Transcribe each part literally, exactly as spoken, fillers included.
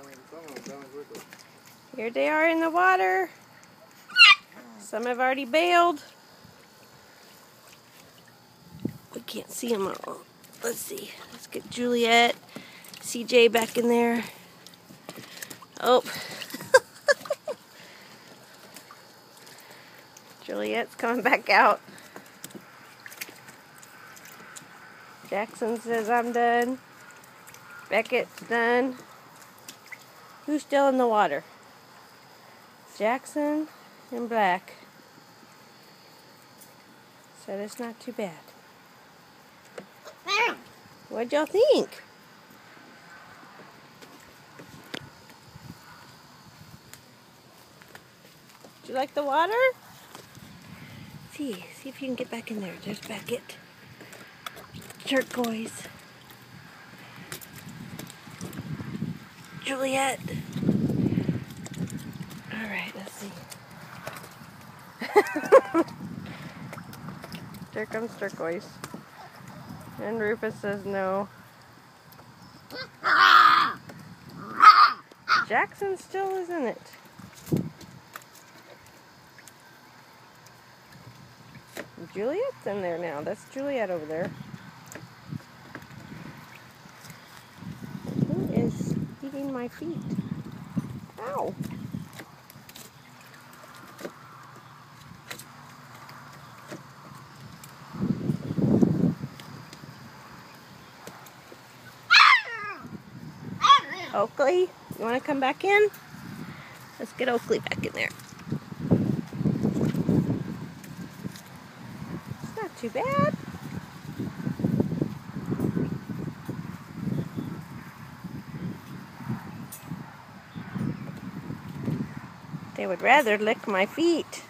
Here they are in the water. Some have already bailed. We can't see them all. Let's see. Let's get Juliet, C J back in there. Oh. Juliet's coming back out. Jackson says I'm done. Beckett's done. Who's still in the water? Jackson and Black. So that's not too bad. What'd y'all think? Did you like the water? See, see if you can get back in there. There's Beckett. Turquoise. Juliet. Alright, let's see. There comes Turquoise. And Rufus says no. Jackson still is in it. Juliet's in there now. That's Juliet over there. Who is eating my feet? Ow. Oakley, you want to come back in? Let's get Oakley back in there. It's not too bad. They would rather lick my feet.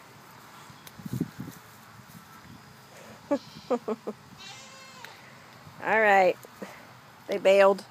All right, they bailed.